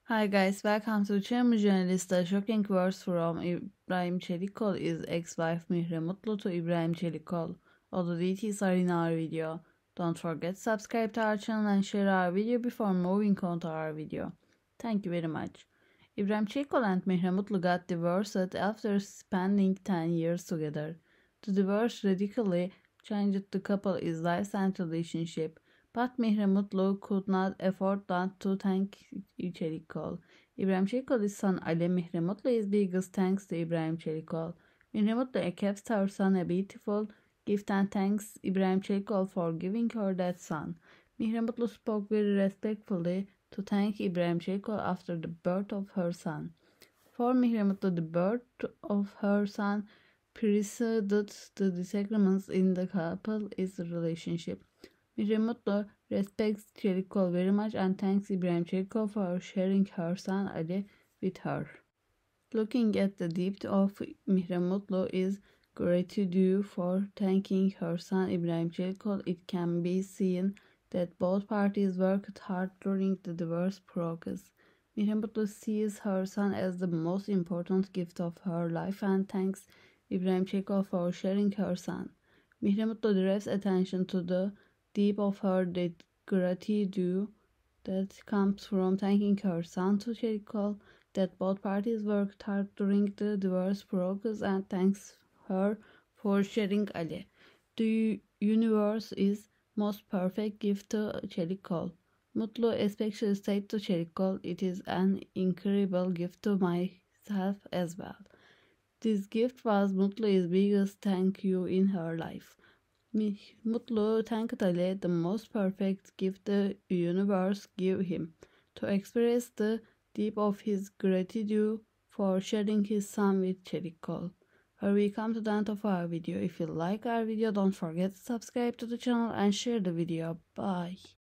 Hi guys, welcome to Çığ Journalist. A shocking verse from İbrahim Çelikkol is ex-wife Mihre Mutlu to İbrahim Çelikkol. All the details are in our video. Don't forget to subscribe to our channel and share our video before moving on to our video. Thank you very much. İbrahim Çelikkol and Mihre Mutlu got divorced after spending 10 years together. The divorce radically changed the couple's lives and relationship. But Mihre Mutlu could not afford not to thank Çelikkol. İbrahim Çelikkol's son Ali Mihre Mutlu is biggest thanks to İbrahim Çelikkol. Mihre Mutlu gives her son a beautiful gift and thanks İbrahim Çelikkol for giving her that son. Mihre Mutlu spoke very respectfully to thank İbrahim Çelikkol after the birth of her son. For Mihre Mutlu, the birth of her son preceded the disagreements in the couple's relationship. Mihre Mutlu respects Çelikkol very much and thanks İbrahim Çelikkol for sharing her son Ali with her. Looking at the depth of Mihre Mutlu is gratitude for thanking her son İbrahim Çelikkol. It can be seen that both parties worked hard during the divorce process. Mihre Mutlu sees her son as the most important gift of her life and thanks İbrahim Çelikkol for sharing her son. Mihre Mutlu directs attention to the deep of her gratitude that comes from thanking her son to Çelikkol, that both parties worked hard during the divorce process and thanks her for sharing Ali. The universe is most perfect gift to Çelikkol. Mutlu especially said to Çelikkol, it is an incredible gift to myself as well. This gift was Mutlu's biggest thank you in her life. Mutlu thanked Ali, the most perfect gift the universe gave him, to express the depth of his gratitude for sharing his son with Çelikkol. Here we come to the end of our video. If you like our video, don't forget to subscribe to the channel and share the video. Bye.